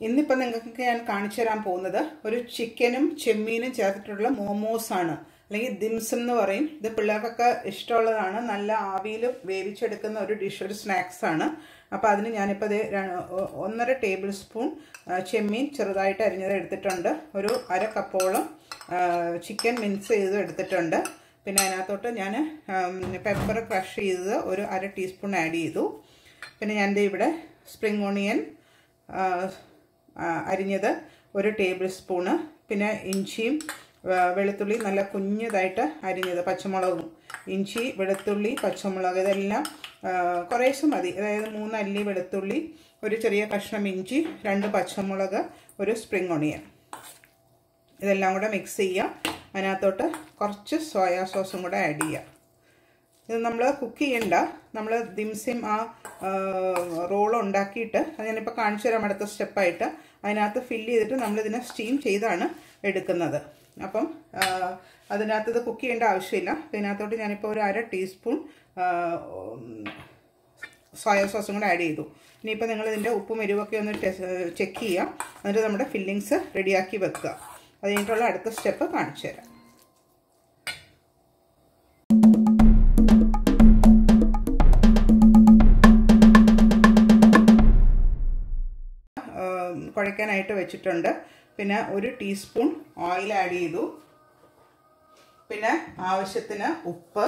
ഇന്നിപ്പോൾ നിങ്ങൾക്ക് ഞാൻ കാണിച്ചു തരാൻ പോകുന്നത് ഒരു ചിക്കനും ചെമ്മീനും ചേർത്തിട്ടുള്ള മോമോസ് ആണ്, അല്ലെങ്കിൽ ദിംസം എന്ന് പറയും. ഇത് പിള്ളേർക്കൊക്കെ ഇഷ്ടമുള്ളതാണ്. നല്ല ആവിയിൽ വേവിച്ചെടുക്കുന്ന ഒരു ഡിഷ്, ഒരു സ്നാക്സ് ആണ്. അപ്പോൾ അതിന് ഞാനിപ്പോൾ 1.5 ടേബിൾ സ്പൂൺ ചെമ്മീൻ ചെറുതായിട്ട് അരിഞ്ഞത് എടുത്തിട്ടുണ്ട്. ഒരു 1/2 കപ്പോളം ചിക്കൻ മിൻസ് ചെയ്ത് എടുത്തിട്ടുണ്ട്. പിന്നെ അതിനകത്തോട്ട് ഞാൻ പെപ്പർ ക്രഷ് ചെയ്തത് ഒരു 1/2 ടീസ്പൂൺ ആഡ് ചെയ്തു. പിന്നെ ഞാൻ ഇവിടെ സ്പ്രിംഗ് ഓണിയൻ അരിഞ്ഞത് 1 ടേബിൾ സ്പൂണ്, പിന്നെ ഇഞ്ചിയും വെളുത്തുള്ളി നല്ല കുഞ്ഞതായിട്ട് അരിഞ്ഞത്, പച്ചമുളകും, ഇഞ്ചി, വെളുത്തുള്ളി, പച്ചമുളക് ഇതെല്ലാം കുറേശ്ശെ മതി. അതായത് 3 അല്ലി വെളുത്തുള്ളി, ഒരു ചെറിയ കഷ്ണം ഇഞ്ചി, 2 പച്ചമുളക്, ഒരു സ്പ്രിംഗ് ഓണിയൻ. ഇതെല്ലാം കൂടെ മിക്സ് ചെയ്യുക. അതിനകത്തോട്ട് കുറച്ച് സോയാ സോസും കൂടെ ആഡ് ചെയ്യുക. ഇത് നമ്മൾ കുക്ക് ചെയ്യണ്ട, നമ്മൾ ദിംസിം ആ റോൾ ഉണ്ടാക്കിയിട്ട് അത് ഞാനിപ്പോൾ കാണിച്ചു തരാം അടുത്ത സ്റ്റെപ്പായിട്ട്. അതിനകത്ത് ഫില്ല് ചെയ്തിട്ട് നമ്മളിതിനെ സ്റ്റീം ചെയ്താണ് എടുക്കുന്നത്. അപ്പം അതിനകത്ത് ഇത് കുക്ക് ചെയ്യേണ്ട ആവശ്യമില്ല. ഇതിനകത്തോട്ട് ഞാനിപ്പോൾ ഒരു 1/2 ടീസ്പൂൺ സോയാ സോസും കൂടെ ആഡ് ചെയ്തു. ഇനിയിപ്പോൾ നിങ്ങളിതിൻ്റെ ഉപ്പും എരിവൊക്കെ ഒന്ന് ചെക്ക് ചെയ്യുക. എന്നിട്ട് നമ്മുടെ ഫില്ലിങ്സ് റെഡിയാക്കി വെക്കുക. അത് കഴിഞ്ഞിട്ടുള്ള അടുത്ത സ്റ്റെപ്പ് കാണിച്ചു തരാം. കുഴയ്ക്കാനായിട്ട് വെച്ചിട്ടുണ്ട്. പിന്നെ 1 ടീസ്പൂൺ ഓയിൽ ആഡ് ചെയ്തു. പിന്നെ ആവശ്യത്തിന് ഉപ്പ്,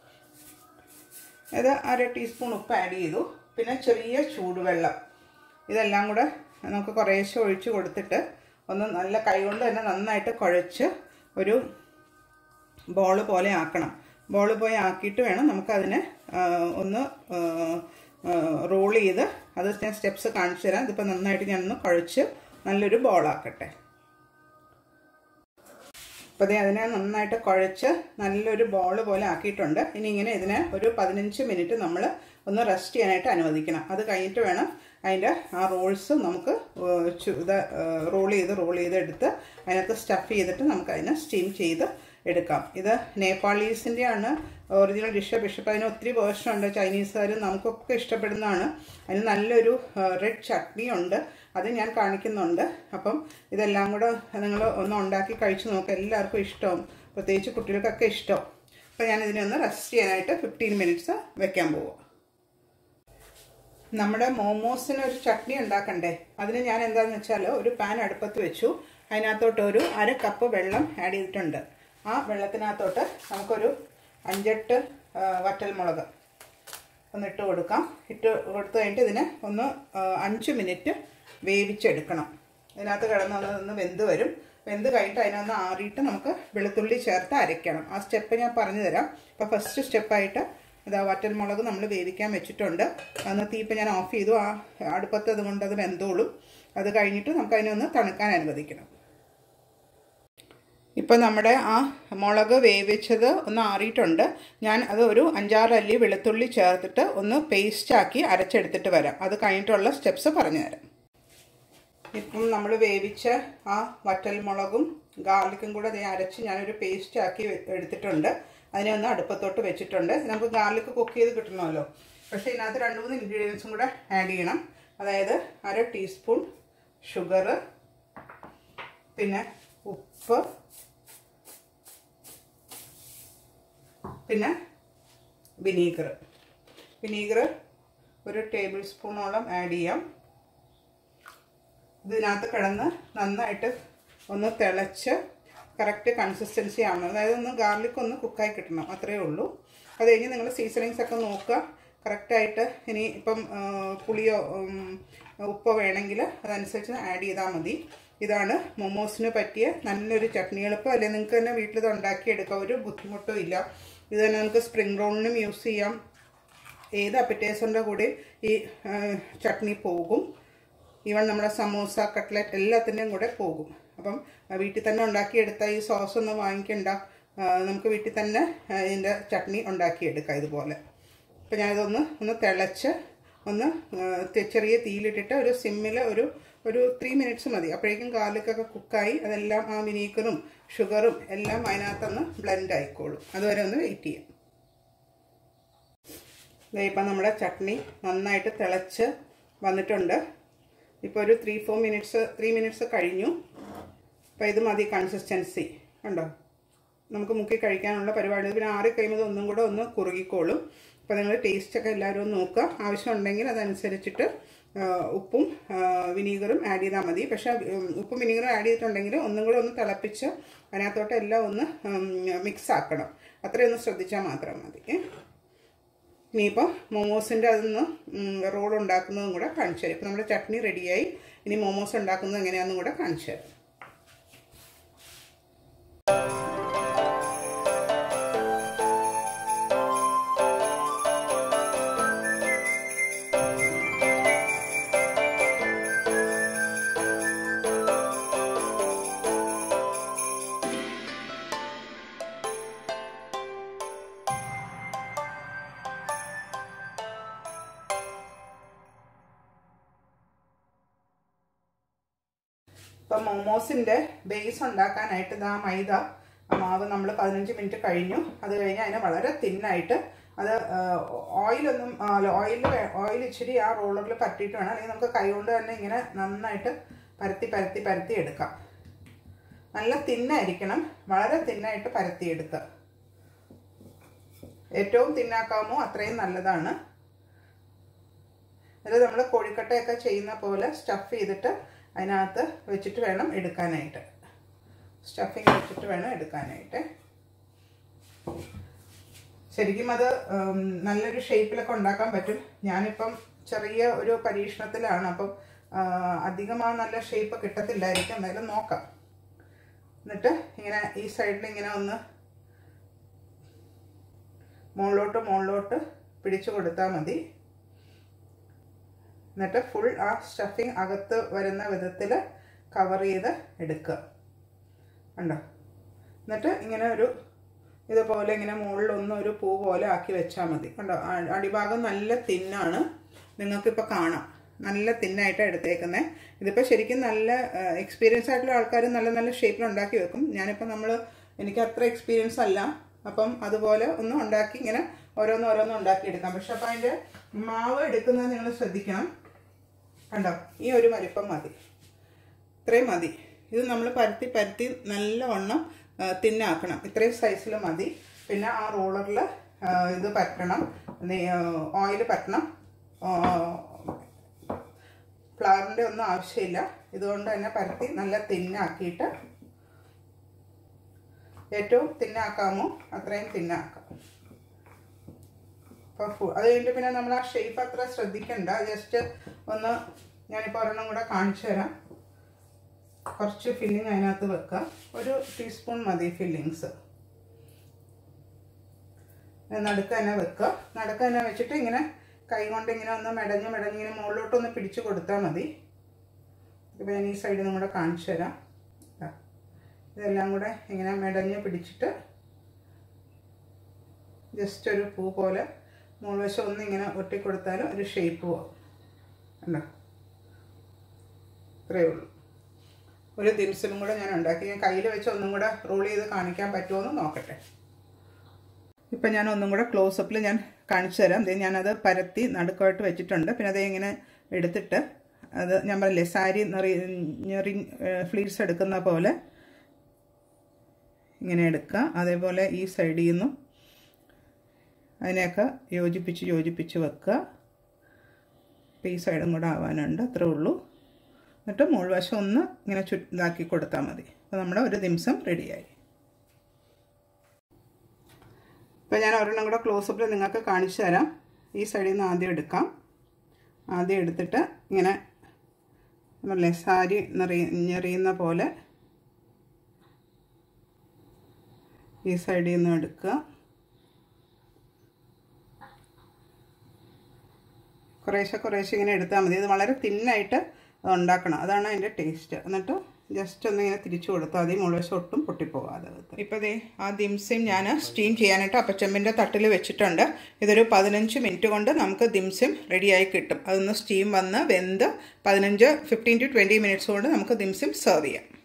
ഇത് 1/2 ടീസ്പൂൺ ഉപ്പ് ആഡ് ചെയ്തു. പിന്നെ ചെറിയ ചൂടുവെള്ളം. ഇതെല്ലാം കൂടെ നമുക്ക് കുറേശ്ശെ ഒഴിച്ച് കൊടുത്തിട്ട് ഒന്ന് നല്ല കൈകൊണ്ട് തന്നെ നന്നായിട്ട് കുഴച്ച് ഒരു ബോൾ പോലെ ആക്കണം. ബോൾ പോലെ ആക്കിയിട്ട് വേണം നമുക്കതിനെ ഒന്ന് റോൾ ചെയ്ത്, അത് ഞാൻ സ്റ്റെപ്സ് കാണിച്ചു തരാം. ഇതിപ്പോൾ നന്നായിട്ട് ഞാനൊന്ന് കുഴച്ച് നല്ലൊരു ബോളാക്കട്ടെ. അപ്പോൾ അതിനെ നന്നായിട്ട് കുഴച്ച് നല്ലൊരു ബോൾ പോലെ ആക്കിയിട്ടുണ്ട്. ഇനി ഇങ്ങനെ ഇതിനെ ഒരു 15 മിനിറ്റ് നമ്മൾ ഒന്ന് റെസ്റ്റ് ചെയ്യാനായിട്ട് അനുവദിക്കണം. അത് കഴിഞ്ഞിട്ട് വേണം അതിൻ്റെ ആ റോൾസ് നമുക്ക് റോൾ ചെയ്ത് എടുത്ത് അതിനകത്ത് സ്റ്റഫ് ചെയ്തിട്ട് നമുക്കതിനെ സ്റ്റീം ചെയ്ത് എടുക്കാം. ഇത് നേപ്പാളീസിൻ്റെ ആണ് ഒറിജിനൽ ഡിഷ്. ബിഷപ്പ് അതിന് ഒത്തിരി വേർഷൻ ഉണ്ട്. ചൈനീസുകാർ നമുക്കൊക്കെ ഇഷ്ടപ്പെടുന്നതാണ്. അതിന് നല്ലൊരു റെഡ് ചട്നി ഉണ്ട്, അത് ഞാൻ കാണിക്കുന്നുണ്ട്. അപ്പം ഇതെല്ലാം കൂടെ നിങ്ങൾ ഒന്ന് ഉണ്ടാക്കി കഴിച്ച് നോക്കുക. എല്ലാവർക്കും ഇഷ്ടവും, പ്രത്യേകിച്ച് കുട്ടികൾക്കൊക്കെ ഇഷ്ടം. അപ്പോൾ ഞാനിതിനെ ഒന്ന് റെസ്റ്റ് ചെയ്യാനായിട്ട് 15 മിനിറ്റ്സ് വെക്കാൻ പോവുക. നമ്മുടെ മോമോസിന് ഒരു ചട്നി ഉണ്ടാക്കണ്ടേ? അതിന് ഞാൻ എന്താണെന്ന് വെച്ചാൽ ഒരു പാൻ അടുപ്പത്ത് വെച്ചു. അതിനകത്തോട്ട് ഒരു 1/2 കപ്പ് വെള്ളം ആഡ് ചെയ്തിട്ടുണ്ട്. ആ വെള്ളത്തിനകത്തോട്ട് നമുക്കൊരു 5-8 വറ്റൽമുളക് ഒന്ന് ഇട്ട് കൊടുക്കാം. ഇട്ട് കൊടുത്തു കഴിഞ്ഞിട്ട് ഇതിനെ ഒന്ന് 5 മിനിറ്റ് വേവിച്ചെടുക്കണം. ഇതിനകത്ത് കിടന്നൊന്ന് വെന്ത് വരും. വെന്ത് കഴിഞ്ഞിട്ട് അതിനൊന്ന് ആറിയിട്ട് നമുക്ക് വെളുത്തുള്ളി ചേർത്ത് അരയ്ക്കണം. ആ സ്റ്റെപ്പ് ഞാൻ പറഞ്ഞു തരാം. അപ്പോൾ ഫസ്റ്റ് സ്റ്റെപ്പായിട്ട് ഇതാ വറ്റൽമുളക് നമ്മൾ വേവിക്കാൻ വെച്ചിട്ടുണ്ട്. അന്ന് തീപ്പ് ഞാൻ ഓഫ് ചെയ്തു. ആ അടുപ്പത്ത് അതുകൊണ്ട് അത് വെന്തോളും. അത് കഴിഞ്ഞിട്ട് നമുക്കതിനൊന്ന് തണുക്കാൻ അനുവദിക്കണം. ഇപ്പോൾ നമ്മുടെ ആ മുളക് വേവിച്ചത് ഒന്ന് ആറിയിട്ടുണ്ട്. ഞാൻ അത് ഒരു 5-6 അല്ലി വെളുത്തുള്ളി ചേർത്തിട്ട് ഒന്ന് പേസ്റ്റാക്കി അരച്ചെടുത്തിട്ട് വരാം. അത് കഴിഞ്ഞിട്ടുള്ള സ്റ്റെപ്സ് പറഞ്ഞു തരാം. ഇപ്പം നമ്മൾ വേവിച്ച ആ വറ്റൽമുളകും ഗാർലിക്കും കൂടെ അരച്ച് ഞാനൊരു പേസ്റ്റാക്കി എടുത്തിട്ടുണ്ട്. അതിനെ ഒന്ന് അടുപ്പത്തോട്ട് വെച്ചിട്ടുണ്ട്. നമുക്ക് ഗാർലിക്ക് കുക്ക് ചെയ്ത് കിട്ടണമല്ലോ. പക്ഷേ ഇതിനകത്ത് 2-3 ഇൻഗ്രീഡിയൻസും കൂടെ ആഡ് ചെയ്യണം. അതായത് 1/2 ടീസ്പൂൺ ഷുഗർ, പിന്നെ ഉപ്പ്, പിന്നെ വിനീഗർ 1 ടേബിൾ സ്പൂണോളം ആഡ് ചെയ്യാം. ഇതിനകത്ത് കിടന്ന് നന്നായിട്ട് ഒന്ന് തിളച്ച് കറക്റ്റ് കൺസിസ്റ്റൻസി ആവണം. അതായത് ഒന്ന് ഗാർലിക് ഒന്ന് കുക്കായി കിട്ടണം, അത്രയേ ഉള്ളൂ. അത് കഴിഞ്ഞ് നിങ്ങൾ സീസണിങ്സ് ഒക്കെ നോക്കുക കറക്റ്റായിട്ട്. ഇനി ഇപ്പം പുളിയോ ഉപ്പോ വേണമെങ്കിൽ അതനുസരിച്ച് ആഡ് ചെയ്താൽ മതി. ഇതാണ് മൊമോസിന് പറ്റിയ നല്ലൊരു ചട്നി. എളുപ്പം അല്ലേ? നിങ്ങൾക്ക് തന്നെ വീട്ടിലിത് ഉണ്ടാക്കിയെടുക്കാം, ഒരു ബുദ്ധിമുട്ടും ഇല്ല. ഇത് തന്നെ നമുക്ക് സ്പ്രിംഗ് റോളിനും യൂസ് ചെയ്യാം. ഏത് അപ്പറ്റൈസറിൻ്റെ കൂടെ ഈ ചട്നി പോകും. ഈവൻ നമ്മുടെ സമൂസ, കട്ട്ലറ്റ് എല്ലാത്തിൻ്റെയും കൂടെ പോകും. അപ്പം വീട്ടിൽ തന്നെ ഉണ്ടാക്കിയെടുത്താൽ ഈ സോസ് ഒന്നും വാങ്ങിക്കണ്ട. നമുക്ക് വീട്ടിൽ തന്നെ ഇതിൻ്റെ ചട്നി ഉണ്ടാക്കിയെടുക്കാം ഇതുപോലെ. അപ്പം ഞാനിതൊന്ന് തിളച്ച് ഒന്ന് ചെറിയ തീയിലിട്ടിട്ട് ഒരു സിമ്മിൽ ഒരു 3 മിനിറ്റ്സ് മതി. അപ്പോഴേക്കും ഗാർലിക്കൊക്കെ കുക്കായി അതെല്ലാം ആ വിനീഗറും ഷുഗറും എല്ലാം അതിനകത്തൊന്ന് ബ്ലെൻഡ് ആയിക്കോളും. അതുവരെ ഒന്ന് വെയിറ്റ് ചെയ്യാം. ഇപ്പം നമ്മുടെ ചട്നി നന്നായിട്ട് തിളച്ച് വന്നിട്ടുണ്ട്. ഇപ്പോൾ ഒരു 3 മിനിറ്റ്സ് കഴിഞ്ഞു. അപ്പോൾ ഇത് മതി കൺസിസ്റ്റൻസി. കണ്ടോ, നമുക്ക് മുക്കി കഴിക്കാനുള്ള പരിപാടി. പിന്നെ ആറി കഴിയുമ്പോൾ ഒന്നും കൂടെ ഒന്ന് കുറുകിക്കോളും. അപ്പോൾ നിങ്ങൾ ടേസ്റ്റൊക്കെ എല്ലാവരും ഒന്ന് നോക്കുക. ആവശ്യമുണ്ടെങ്കിൽ അതനുസരിച്ചിട്ട് ഉപ്പും വിനീഗറും ആഡ് ചെയ്താൽ മതി. പക്ഷേ ഉപ്പും വിനീഗറും ആഡ് ചെയ്തിട്ടുണ്ടെങ്കിൽ ഒന്നും കൂടെ ഒന്ന് തിളപ്പിച്ച് അതിനകത്തോട്ട് എല്ലാം ഒന്ന് മിക്സ് ആക്കണം. അത്രയൊന്ന് ശ്രദ്ധിച്ചാൽ മാത്രം മതി. ഇനിയിപ്പോൾ മോമോസിൻ്റെ അതൊന്ന് റോൾ ഉണ്ടാക്കുന്നതും കൂടെ കാണിച്ചു തരാം. ഇപ്പോൾ നമ്മുടെ ചട്നി റെഡിയായി. ഇനി മോമോസ് ഉണ്ടാക്കുന്നത് എങ്ങനെയാണെന്നും കൂടെ കാണിച്ചു തരാം. ഇപ്പം മോമോസിൻ്റെ ബേസ് ഉണ്ടാക്കാനായിട്ട് ഇതാ മൈദ മാവ് നമ്മൾ 15 മിനിറ്റ് കഴിഞ്ഞു. അത് കഴിഞ്ഞ് അതിനെ വളരെ തിന്നായിട്ട് അത് ഓയിൽ ഇച്ചിരി ആ റോളറിൽ പറ്റിയിട്ട് വേണം. അല്ലെങ്കിൽ നമുക്ക് കൈകൊണ്ട് തന്നെ ഇങ്ങനെ നന്നായിട്ട് പരത്തി എടുക്കാം. നല്ല തിന്നായിരിക്കണം, വളരെ തിന്നായിട്ട് പരത്തിയെടുക്കുക. ഏറ്റവും തിന്നാക്കാമോ അത്രയും നല്ലതാണ്. അത് നമ്മൾ കോഴിക്കട്ടയൊക്കെ ചെയ്യുന്ന പോലെ സ്റ്റഫ് ചെയ്തിട്ട് അതിനകത്ത് വെച്ചിട്ട് വേണം എടുക്കാനായിട്ട്. സ്റ്റഫിങ് വെച്ചിട്ട് വേണം എടുക്കാനായിട്ട്. ശരിക്കും അത് നല്ലൊരു ഷേപ്പിലൊക്കെ ഉണ്ടാക്കാൻ പറ്റും. ഞാനിപ്പം ചെറിയ ഒരു പരീക്ഷണത്തിലാണ്. അപ്പം അധികം ആ നല്ല ഷേപ്പ് കിട്ടത്തില്ലായിരിക്കും. എന്തായാലും നോക്കാം. എന്നിട്ട് ഇങ്ങനെ ഈ സൈഡിൽ ഇങ്ങനെ ഒന്ന് മുകളിലോട്ട് പിടിച്ചു കൊടുത്താൽ മതി. എന്നിട്ട് ഫുൾ ആ സ്റ്റഫിങ് അകത്ത് വരുന്ന വിധത്തിൽ കവർ ചെയ്ത് എടുക്കുക. കണ്ടോ, എന്നിട്ട് ഇങ്ങനെ ഇതുപോലെ ഇങ്ങനെ മുകളിലൊന്നൊരു പൂ പോലെ ആക്കി വെച്ചാൽ മതി. കണ്ടോ, അടിഭാഗം നല്ല തിന്നാണ്, നിങ്ങൾക്കിപ്പോൾ കാണാം. നല്ല തിന്നായിട്ടാണ് എടുത്തേക്കുന്നത്. ഇതിപ്പോൾ ശരിക്കും നല്ല എക്സ്പീരിയൻസ് ആയിട്ടുള്ള ആൾക്കാർ നല്ല ഷേപ്പിൽ ഉണ്ടാക്കി വെക്കും. എനിക്ക് അത്ര എക്സ്പീരിയൻസ് അല്ല. അപ്പം അതുപോലെ ഒന്ന് ഉണ്ടാക്കി ഇങ്ങനെ ഓരോന്നും ഉണ്ടാക്കിയെടുക്കാം. പക്ഷെ അപ്പം അതിൻ്റെ മാവ് എടുക്കുന്നത് നിങ്ങൾ ശ്രദ്ധിക്കണം. കണ്ടോ, ഈ ഒരു വലിപ്പം മതി, ഇത്രയും മതി. ഇത് നമ്മൾ പരത്തി നല്ലവണ്ണം തിന്നാക്കണം. ഇത്രയും സൈസിൽ മതി. പിന്നെ ആ റോളറിൽ ഇത് പറ്റണം, ഓയിൽ പറ്റണം. ഫ്ലവറിൻ്റെ ഒന്നും ആവശ്യമില്ല. ഇതുകൊണ്ട് തന്നെ പരത്തി നല്ല തിന്നാക്കിയിട്ട് ഏറ്റവും തിന്നാക്കാമോ അത്രയും തിന്നാക്കാം. അപ്പോൾ അത് കഴിഞ്ഞിട്ട് പിന്നെ നമ്മൾ ആ ഷേപ്പ് അത്ര ശ്രദ്ധിക്കണ്ട. ജസ്റ്റ് ഒന്ന് ഞാനിപ്പോൾ ഒരെണ്ണം കൂടെ കാണിച്ചു തരാം. കുറച്ച് ഫില്ലിങ് അതിനകത്ത് വെക്കുക. 1 ടീസ്പൂൺ മതി ഫില്ലിങ്സ്. നടുക്ക് തന്നെ വെക്കുക. നടുക്ക് തന്നെ വെച്ചിട്ട് ഇങ്ങനെ കൈ കൊണ്ട് ഇങ്ങനെ ഒന്ന് മെടഞ്ഞ് ഇങ്ങനെ മുകളിലോട്ടൊന്ന് പിടിച്ചു കൊടുത്താൽ മതി. ഇപ്പോൾ ഞാൻ ഈ സൈഡിൽ നിന്നും കൂടെ കാണിച്ചു തരാം. ഇതെല്ലാം കൂടെ ഇങ്ങനെ മെടഞ്ഞ് പിടിച്ചിട്ട് ജസ്റ്റ് ഒരു പൂ പോലെ മുൾവശം ഒന്ന് ഇങ്ങനെ ഒട്ടിക്കൊടുത്താലും ഒരു ഷേപ്പ് പോകും. കണ്ടോ, ഇത്രയേ ഉള്ളൂ. ഒരു ദിംസലും കൂടെ ഞാൻ ഉണ്ടാക്കി. ഞാൻ കയ്യിൽ വെച്ച് ഒന്നും കൂടെ റോൾ ചെയ്ത് കാണിക്കാൻ പറ്റുമോ എന്ന് നോക്കട്ടെ. ഇപ്പം ഞാൻ ഒന്നും കൂടെ ക്ലോസപ്പിൽ ഞാൻ കാണിച്ചു തരാം. ഞാനത് പരത്തി നടുക്കായിട്ട് വെച്ചിട്ടുണ്ട്. പിന്നെ അത് ഇങ്ങനെ എടുത്തിട്ട് അത് ഞാൻ പറഞ്ഞില്ലേ സാരി ഫ്ലീറ്റ്സ് എടുക്കുന്ന പോലെ ഇങ്ങനെ എടുക്കുക. അതേപോലെ ഈ സൈഡിൽ നിന്നും അതിനെയൊക്കെ യോജിപ്പിച്ച് വെക്കുക. അപ്പോൾ ഈ സൈഡും കൂടെ ആവാനുണ്ട്. അത്രേ ഉള്ളൂ. എന്നിട്ട് മുൾവശം ഒന്ന് ഇങ്ങനെ ഇതാക്കി കൊടുത്താൽ മതി. അപ്പോൾ നമ്മുടെ ഒരു ദിംസം റെഡിയായി. ഇപ്പോൾ ഞാൻ ഒരെണ്ണം കൂടെ ക്ലോസപ്പിൽ നിങ്ങൾക്ക് കാണിച്ചു തരാം. ഈ സൈഡിൽ നിന്ന് ആദ്യം എടുക്കാം. ആദ്യം എടുത്തിട്ട് ഇങ്ങനെ നമ്മളെ സാരി ഞെറിയുന്ന പോലെ ഈ സൈഡിൽ നിന്ന് എടുക്കുക. കുറേശ്ശെ ഇങ്ങനെ എടുത്താൽ മതി. ഇത് വളരെ തിന്നായിട്ട് ഉണ്ടാക്കണം, അതാണ് അതിൻ്റെ ടേസ്റ്റ്. എന്നിട്ട് ജസ്റ്റ് ഒന്ന് ഇങ്ങനെ തിരിച്ചു കൊടുത്താൽ മതി, മുഴുവൻ ഒട്ടും പൊട്ടിപ്പോകാതെ. ഇപ്പോൾ ദേ ആ ദിംസിം ഞാൻ സ്റ്റീം ചെയ്യാനായിട്ട് അപ്പച്ചമ്പിൻ്റെ തട്ടിൽ വെച്ചിട്ടുണ്ട്. ഇതൊരു 15 മിനിറ്റ് കൊണ്ട് നമുക്ക് ദിംസിം റെഡിയായി കിട്ടും. അതൊന്ന് സ്റ്റീം വന്ന് വെന്ത് 15 to 20 മിനിറ്റ്സ് കൊണ്ട് നമുക്ക് ദിംസിം സെർവ് ചെയ്യാം.